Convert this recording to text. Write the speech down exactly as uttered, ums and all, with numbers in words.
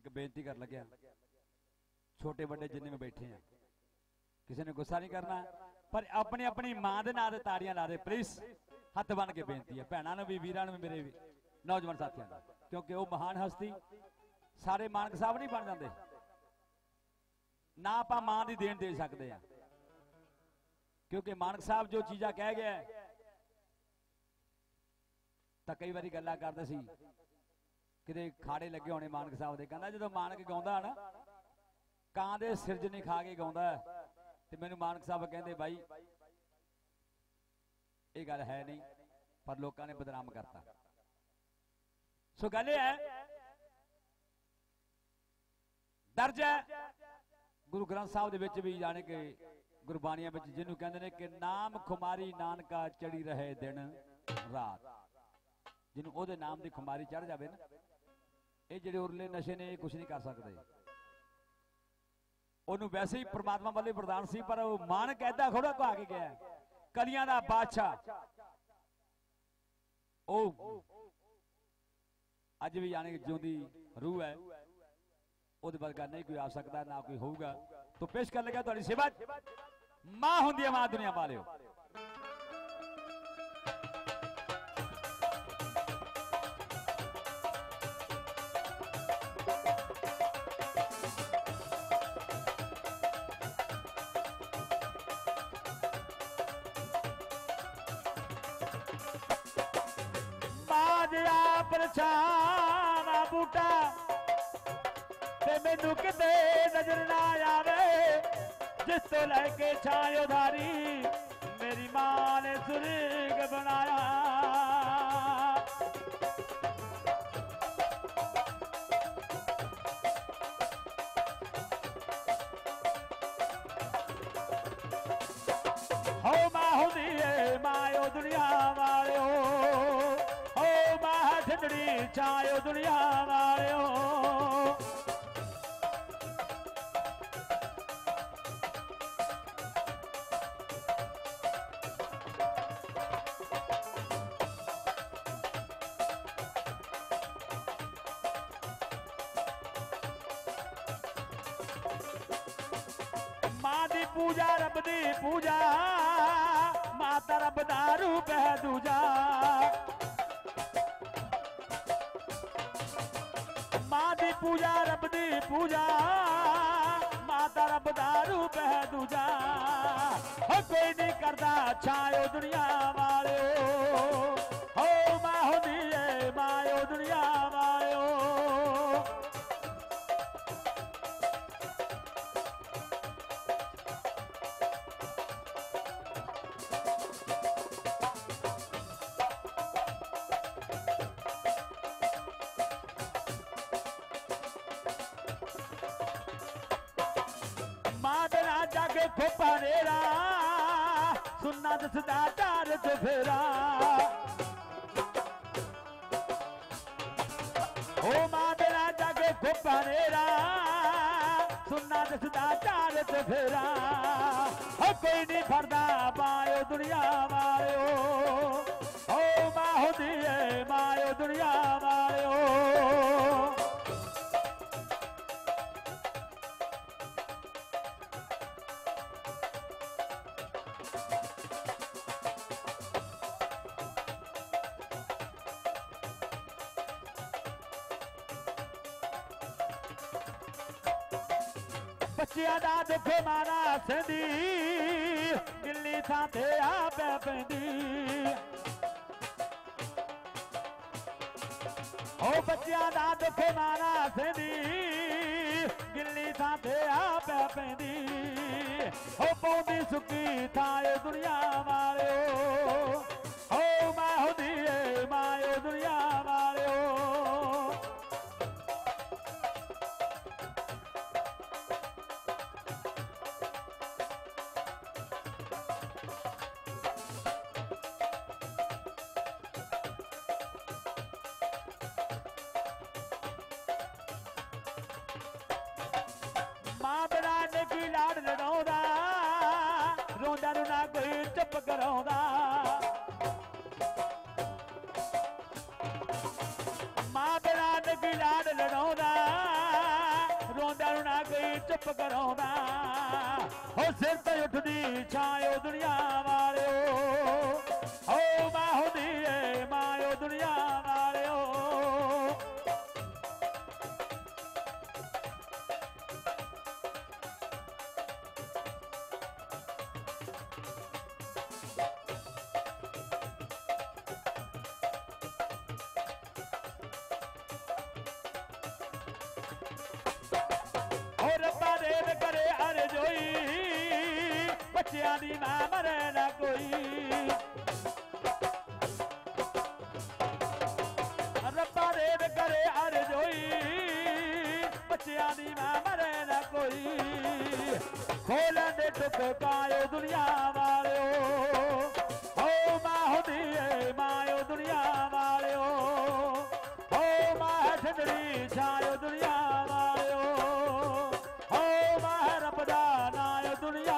एक बेनती कर लगे, छोटे बड़े जिन्ने में बैठे हैं, किसी ने गुस्सा नहीं करना, पर अपनी अपनी मां दे नाल ताड़ियां ला दे प्लीज। हथ बन के बेनती है भैनों ने भी, वीरां ने भी, मेरे नौजवान साथियों का, क्योंकि वो महान हस्ती सारे मानक साहब नहीं बन जाते ना, आप मां की देन दे सकते हैं, क्योंकि मानक साहब जो चीज़ा कह गया तो कई बारी गल्लां करदे सी, किते खाड़े लगे होने मानक साहब दे, कहंदा जदों मानक गाउंदा ना कां दे सिरज नहीं खा के गाउंदा, ते मैनूं मानक साहब कहंदे भाई ये गल है नहीं, पर लोगों ने बदनाम करता। सो गल है दर्ज है गुरु ग्रंथ साहब दे विच भी, जाने के गुरबाणियां विच जिन्हों कहंदे ने कि नाम खुमारी नानका चढ़ी रहे दिन रात, जिन्हों ओदे नाम की खुमारी चढ़ जाए ना, ये जिहड़े उरले नशे ने कुछ नहीं कर सकते, उन्होंने वैसे ही परमात्मा वाले वरदान सी, पर वो मानक ऐदा थोड़ा को आके गया, कलियां दा बादशाह ओ अज भी जाने की जिंदी रूह है, ਉਹਦੇ ਵਰਗਾ नहीं कोई आ सकता, ना कोई होगा। तो पेश कर लगा तुहाडी सेवा मां हुंदी है, मां दुनिया वालिओ। मां दिया परछावा बूटा मैनू किते नजर ना आवे, जिस तो लैके छायो धारी मेरी मां ने सुर्ग बनाया। हो मां हुंदी है मायो दुनिया वालिओ, हो मां ठंडड़ी छायो दुनिया वालिओ। पूजा रब दी पूजा, माता रब दा रूप है दूजा, मां दी पूजा रब दी पूजा, माता रब दा रूप है दूजा। हो कोई नहीं करदा छायो दुनिया वालिओ, हो मां हुंदी है मायो दुनिया वालिओ। जागे खोपा नेरा सुनना दसदा तार ते फेरा, ओ मां तेरा जागे खोपा नेरा सुनना दसदा तार ते फेरा। हो कोई नहीं फरदा मायो दुनिया वालिओ, ओ मां हुंदी है मायो दुनिया वालिओ। बच्चिया दा दुख मारा सेंदी, गिल्ली थां ते आ पै पैंदी। ओ बच्चिया दा दुख मारा सेंदी, गिल्ली थां ते आ पै पैंदी। ओ पौंदी सुक्की थां दुनिया वालिओ, ओ मां हुंदी है मायो दुनिया वालिओ। मां बिना की लाड़ लड़ाउंदा, रोंदा नूं ना कोई चुप कराउंदा। मां बिना की लाड़ लड़ाउंदा, चुप कराउंदा हो सिर ते उठदी छायो दुनिया वालियो हो मां हुंदी ए मायो दुनिया वालियो रब्बा देव करे अरे जोई बच्चियां दी मां मरे ना कोई रब्बा देव करे अरे जोई बच्चियां दी मां मरे ना कोई खोल दे टुक कायो दुनिया वालियो हो मां हुंदी ए मायो दुनिया वालियो हो मां ठंडड़ी छायो दुनिया वालियो हो मां रब दा नायो दुनिया